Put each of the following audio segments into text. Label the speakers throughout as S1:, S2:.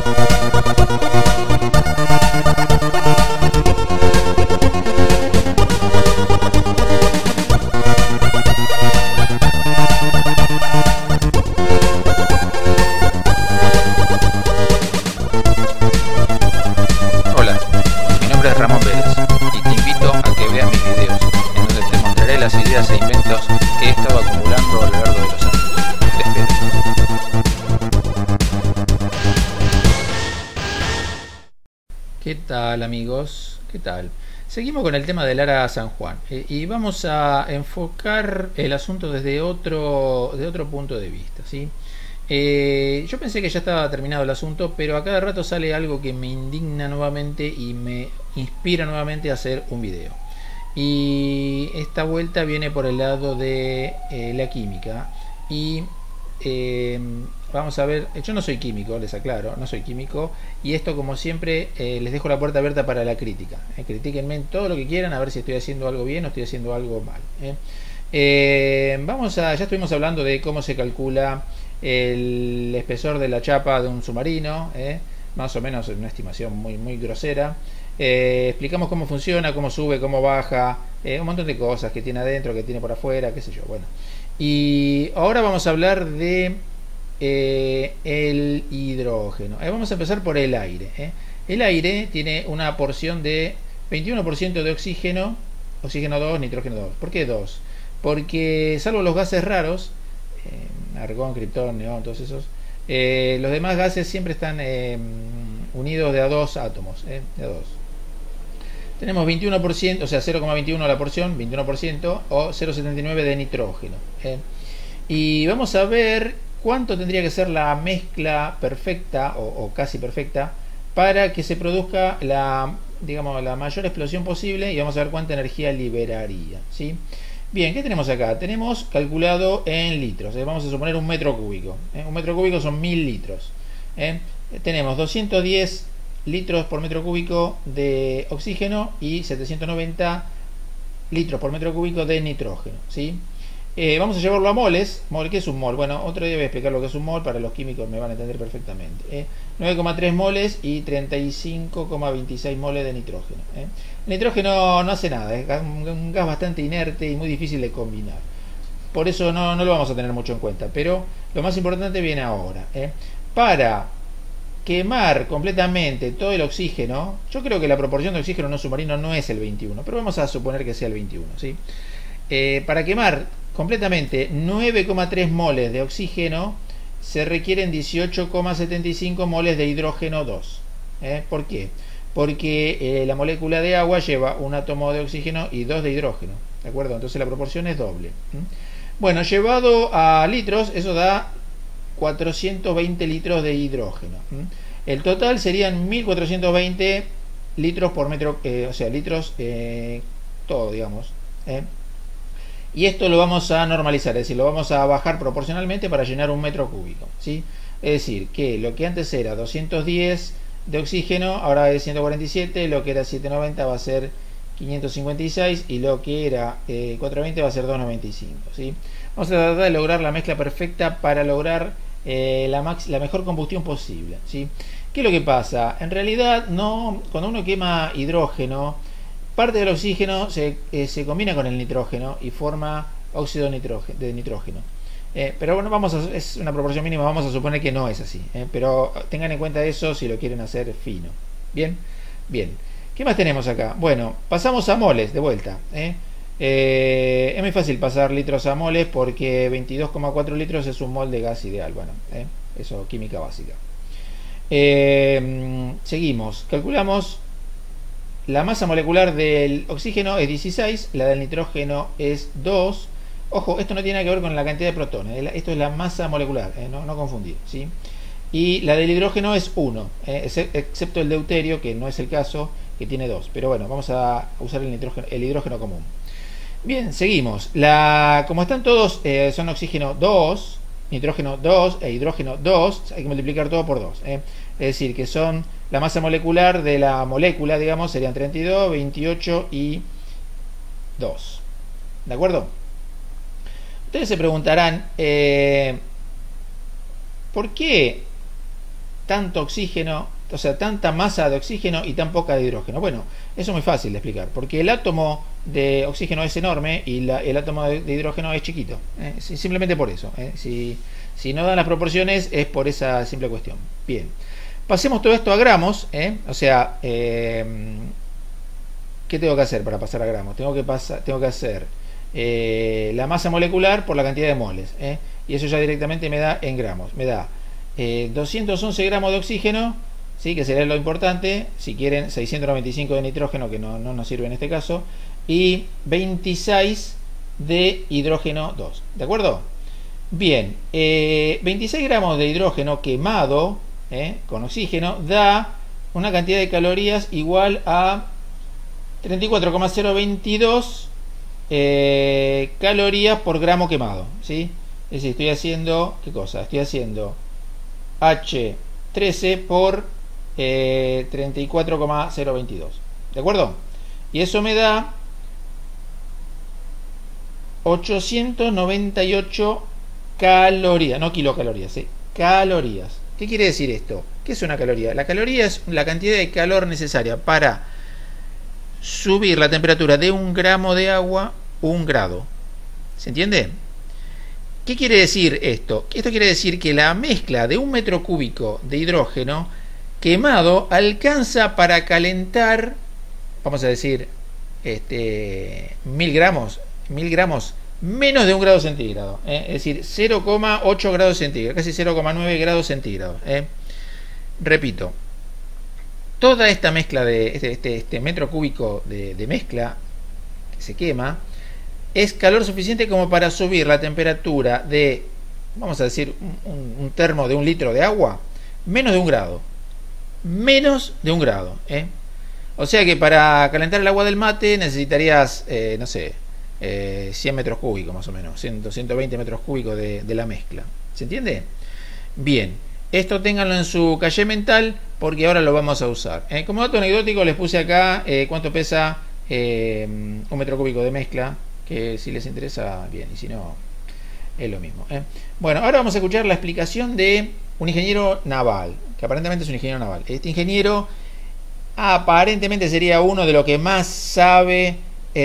S1: Hola, mi nombre es Ramón Vélez y te invito a que veas mis videos en donde te mostraré las ideas e inventos que he estado acumulando a lo largo de los años. Te espero. ¿Qué tal, amigos? ¿Qué tal? Seguimos con el tema del Ara San Juan y vamos a enfocar el asunto desde otro punto de vista, ¿sí? Yo pensé que ya estaba terminado el asunto, pero a cada rato sale algo que me indigna nuevamente y me inspira nuevamente a hacer un video. Y esta vuelta viene por el lado de la química. Y vamos a ver, yo no soy químico, les aclaro, no soy químico. Y esto, como siempre, les dejo la puerta abierta para la crítica. Critíquenme todo lo que quieran, a ver si estoy haciendo algo bien o estoy haciendo algo mal. Ya estuvimos hablando de cómo se calcula el espesor de la chapa de un submarino, más o menos una estimación muy grosera. Explicamos cómo funciona, cómo sube, cómo baja, un montón de cosas que tiene adentro, que tiene por afuera, qué sé yo. Bueno, y ahora vamos a hablar de el hidrógeno. Vamos a empezar por el aire. El aire tiene una porción de 21% de oxígeno, oxígeno 2, nitrógeno 2. ¿Por qué 2? Porque salvo los gases raros, argón, criptón, neón, todos esos, los demás gases siempre están unidos de a dos átomos, de a dos. Tenemos 21%, o sea 0,21 la porción, 21% o 0,79 de nitrógeno. Y vamos a ver cuánto tendría que ser la mezcla perfecta o casi perfecta para que se produzca la mayor explosión posible, y vamos a ver cuánta energía liberaría, ¿sí? Bien, ¿qué tenemos acá? Tenemos calculado en litros. Vamos a suponer un metro cúbico. Un metro cúbico son 1000 litros. Tenemos 210 litros por metro cúbico de oxígeno y 790 litros por metro cúbico de nitrógeno, ¿sí? Vamos a llevarlo a moles. ¿Qué es un mol? Bueno, otro día voy a explicar lo que es un mol, para los químicos me van a entender perfectamente. 9,3 moles y 35,26 moles de nitrógeno. El nitrógeno no hace nada, es un gas bastante inerte y muy difícil de combinar. Por eso no lo vamos a tener mucho en cuenta, pero lo más importante viene ahora. Para quemar completamente todo el oxígeno, yo creo que la proporción de oxígeno en un submarino no es el 21, pero vamos a suponer que sea el 21, ¿sí? Para quemar completamente 9,3 moles de oxígeno se requieren 18,75 moles de hidrógeno 2. ¿Por qué? Porque la molécula de agua lleva un átomo de oxígeno y 2 de hidrógeno, ¿de acuerdo? Entonces la proporción es doble. Bueno, llevado a litros, eso da 420 litros de hidrógeno. El total serían 1420 litros por metro, o sea, litros todo, digamos. Y esto lo vamos a normalizar, es decir, lo vamos a bajar proporcionalmente para llenar un metro cúbico, ¿sí? Es decir, que lo que antes era 210 de oxígeno, ahora es 147, lo que era 790 va a ser 556 y lo que era 420 va a ser 295, ¿sí? Vamos a tratar de lograr la mezcla perfecta para lograr la mejor combustión posible, ¿sí? ¿Qué es lo que pasa? En realidad, cuando uno quema hidrógeno, parte del oxígeno se combina con el nitrógeno y forma óxido de nitrógeno. Pero bueno, es una proporción mínima, vamos a suponer que no es así. Pero tengan en cuenta eso si lo quieren hacer fino. Bien, bien. ¿Qué más tenemos acá? Bueno, pasamos a moles de vuelta. Es muy fácil pasar litros a moles porque 22,4 litros es un mol de gas ideal. Bueno, eso, química básica. Seguimos, calculamos. La masa molecular del oxígeno es 16, la del nitrógeno es 2. Ojo, esto no tiene nada que ver con la cantidad de protones, esto es la masa molecular, no confundir, ¿sí? Y la del hidrógeno es 1, excepto el deuterio, que no es el caso, que tiene 2. Pero bueno, vamos a usar el hidrógeno común. Bien, seguimos. Como están todos, son oxígeno 2, nitrógeno 2 e hidrógeno 2, hay que multiplicar todo por 2. Es decir, que son la masa molecular de la molécula, digamos, serían 32, 28 y 2. ¿De acuerdo? Ustedes se preguntarán, ¿por qué tanto oxígeno, o sea, tanta masa de oxígeno y tan poca de hidrógeno? Bueno, eso es muy fácil de explicar, porque el átomo de oxígeno es enorme y el átomo de hidrógeno es chiquito. Simplemente por eso. Si no dan las proporciones es por esa simple cuestión. Bien, pasemos todo esto a gramos. O sea, ¿qué tengo que hacer para pasar a gramos? Tengo que hacer la masa molecular por la cantidad de moles. Y eso ya directamente me da en gramos. Me da 211 gramos de oxígeno, ¿sí? Que sería lo importante. Si quieren, 695 de nitrógeno, que no nos sirve en este caso, y 26 de hidrógeno 2. ¿De acuerdo? Bien, 26 gramos de hidrógeno quemado con oxígeno da una cantidad de calorías igual a 34,022 calorías por gramo quemado, ¿sí? Es decir, estoy haciendo, ¿qué cosa? Estoy haciendo H13 por 34,022. ¿De acuerdo? Y eso me da 898 calorías, no kilocalorías, calorías. ¿Qué quiere decir esto? ¿Qué es una caloría? La caloría es la cantidad de calor necesaria para subir la temperatura de un gramo de agua 1 grado. ¿Se entiende? ¿Qué quiere decir esto? Esto quiere decir que la mezcla de 1 metro cúbico de hidrógeno quemado alcanza para calentar, vamos a decir, 1000 gramos menos de 1 grado centígrado. Es decir, 0,8 grados centígrados, casi 0,9 grados centígrados. Repito, toda esta mezcla de este metro cúbico de mezcla que se quema es calor suficiente como para subir la temperatura de, vamos a decir, un termo de 1 litro de agua, menos de 1 grado. Menos de 1 grado. O sea que para calentar el agua del mate necesitarías, no sé, 100 metros cúbicos más o menos, 120 metros cúbicos de la mezcla. ¿Se entiende? Bien, esto ténganlo en su calle mental porque ahora lo vamos a usar. Como dato anecdótico les puse acá cuánto pesa 1 metro cúbico de mezcla, que si les interesa, bien, y si no, es lo mismo. Bueno, ahora vamos a escuchar la explicación de un ingeniero naval, que aparentemente es un ingeniero naval. Este ingeniero aparentemente sería uno de los que más sabe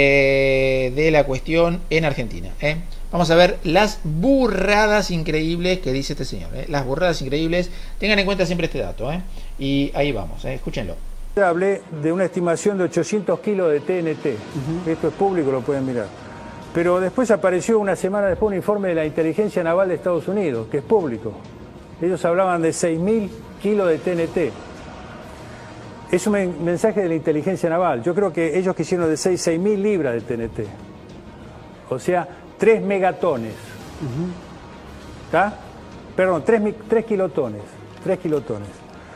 S1: de la cuestión en Argentina. Vamos a ver las burradas increíbles que dice este señor. Las burradas increíbles. Tengan en cuenta siempre este dato. Y ahí vamos, escúchenlo.
S2: Hablé de una estimación de 800 kilos de TNT. Esto es público, lo pueden mirar. Pero después apareció una semana después un informe de la Inteligencia Naval de Estados Unidos, que es público. Ellos hablaban de 6.000 kilos de TNT. Es un mensaje de la Inteligencia Naval. Yo creo que ellos quisieron decir 6.000 libras de TNT. O sea, 3 megatones. ¿Está? Perdón, 3 kilotones. 3 kilotones.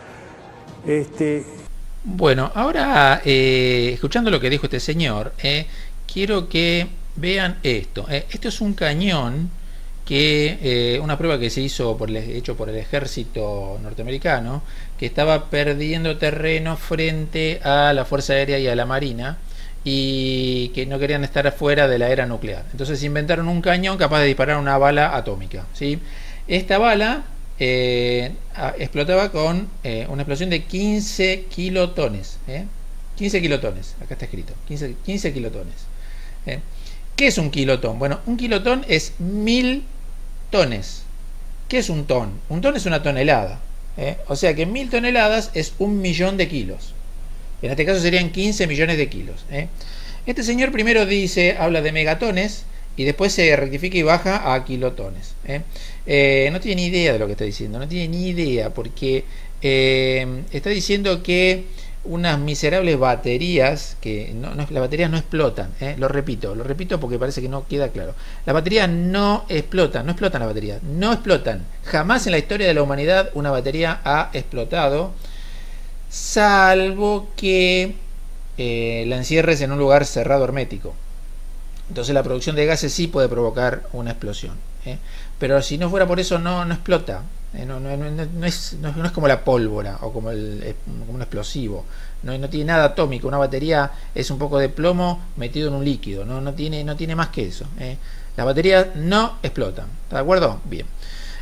S1: Bueno, ahora, escuchando lo que dijo este señor, quiero que vean esto. Esto es un cañón que una prueba que se hizo hecho por el ejército norteamericano, que estaba perdiendo terreno frente a la Fuerza Aérea y a la Marina, y que no querían estar afuera de la era nuclear. Entonces inventaron un cañón capaz de disparar una bala atómica, ¿sí? Esta bala explotaba con una explosión de 15 kilotones. 15 kilotones, acá está escrito, 15 kilotones. ¿Qué es un kilotón? Bueno, un kilotón es 1000 tones. ¿Qué es un ton? Un ton es una tonelada. O sea que 1000 toneladas es 1.000.000 de kilos. En este caso serían 15 millones de kilos. Este señor primero habla de megatones y después se rectifica y baja a kilotones. No tiene ni idea de lo que está diciendo, no tiene ni idea, porque está diciendo que unas miserables baterías, que las baterías no explotan. Lo repito porque parece que no queda claro. Las baterías no explotan las baterías, no explotan. Jamás en la historia de la humanidad una batería ha explotado, salvo que la encierres en un lugar cerrado hermético. Entonces la producción de gases sí puede provocar una explosión, pero si no fuera por eso no explota. No es como la pólvora o como un explosivo. No tiene nada atómico. Una batería es un poco de plomo metido en un líquido. No tiene más que eso. Las baterías no explotan. ¿Está de acuerdo? Bien.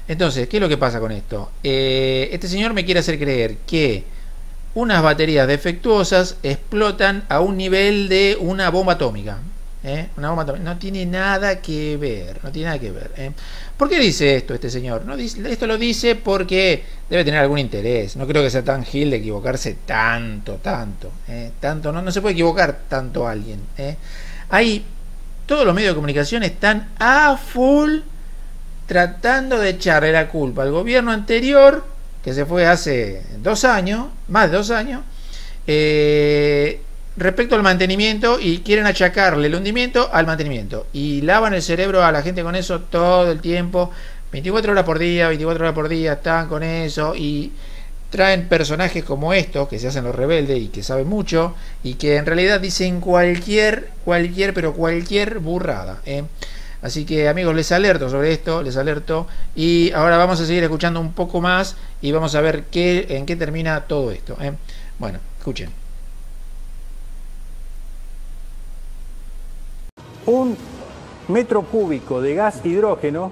S1: Entonces, ¿qué es lo que pasa con esto? Este señor me quiere hacer creer que unas baterías defectuosas explotan a un nivel de una bomba atómica. Una bomba atómica. No tiene nada que ver. No tiene nada que ver. ¿Por qué dice esto este señor? No dice, esto lo dice porque debe tener algún interés. No creo que sea tan gil de equivocarse tanto. Tanto no se puede equivocar tanto alguien. Hay todos los medios de comunicación están a full tratando de echarle la culpa al gobierno anterior, que se fue hace 2 años, más de 2 años, respecto al mantenimiento, y quieren achacarle el hundimiento al mantenimiento. Y lavan el cerebro a la gente con eso todo el tiempo, 24 horas por día, están con eso, y traen personajes como estos, que se hacen los rebeldes y que saben mucho, y que en realidad dicen cualquier burrada. Así que, amigos, les alerto sobre esto, y ahora vamos a seguir escuchando un poco más y vamos a ver en qué termina todo esto. Bueno, escuchen.
S2: Un metro cúbico de gas hidrógeno,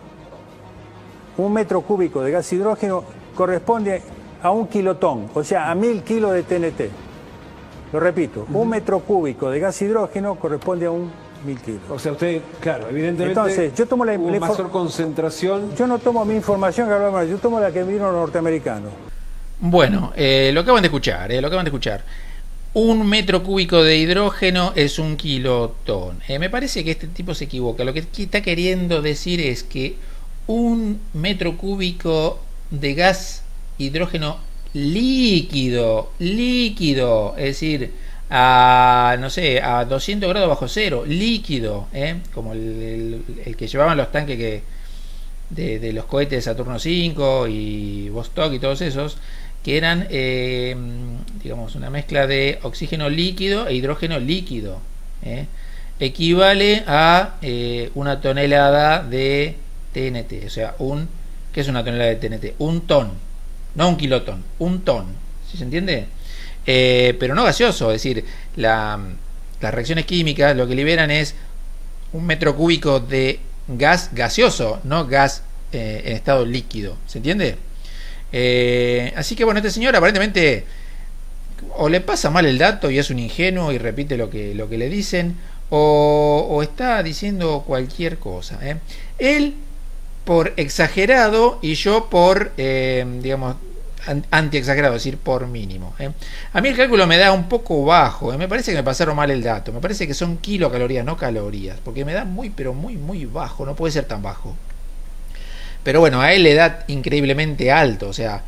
S2: corresponde a 1 kilotón, o sea, a 1000 kilos de TNT. Lo repito, 1 metro cúbico de gas hidrógeno corresponde a 1000 kilos.
S3: O sea, usted, claro, evidentemente,
S2: entonces, yo tomo la
S3: mayor concentración.
S2: Yo no tomo mi información, yo tomo la que vino los norteamericanos.
S1: Bueno, lo acaban de escuchar. 1 metro cúbico de hidrógeno es 1 kilotón. Me parece que este tipo se equivoca. Lo que está queriendo decir es que 1 metro cúbico de gas hidrógeno líquido, es decir, a 200 grados bajo cero, líquido, como el que llevaban los tanques de los cohetes Saturno 5 y Vostok y todos esos, que eran digamos una mezcla de oxígeno líquido e hidrógeno líquido, equivale a 1 tonelada de TNT. O sea, ¿qué es 1 tonelada de TNT? 1 ton, no 1 kilotón, 1 ton, ¿sí se entiende? Pero no gaseoso, es decir, las reacciones químicas lo que liberan es 1 metro cúbico de gas gaseoso, no gas en estado líquido, ¿se entiende? Así que bueno, este señor aparentemente o le pasa mal el dato y es un ingenuo y repite lo que le dicen, o está diciendo cualquier cosa. Él por exagerado y yo por digamos anti-exagerado, es decir, por mínimo. A mí el cálculo me da un poco bajo, me parece que me pasaron mal el dato, me parece que son kilocalorías, no calorías, porque me da muy bajo, no puede ser tan bajo. Pero bueno, a él le da increíblemente alto, o sea,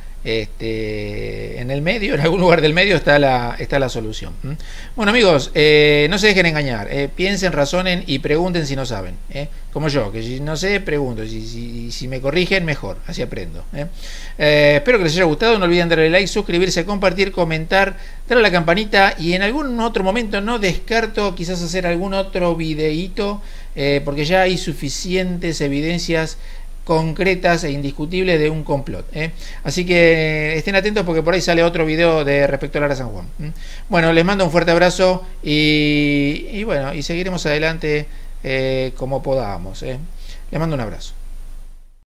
S1: en el medio, en algún lugar del medio está la solución. Bueno, amigos, no se dejen engañar, piensen, razonen y pregunten si no saben, como yo, que si no sé, pregunto, si me corrigen, mejor, así aprendo. Espero que les haya gustado, no olviden darle like, suscribirse, compartir, comentar, darle a la campanita, y en algún otro momento no descarto quizás hacer algún otro videíto, porque ya hay suficientes evidencias concretas e indiscutibles de un complot. Así que estén atentos porque por ahí sale otro video respecto a Lara San Juan. Bueno, les mando un fuerte abrazo y bueno, y seguiremos adelante como podamos. Les mando un abrazo.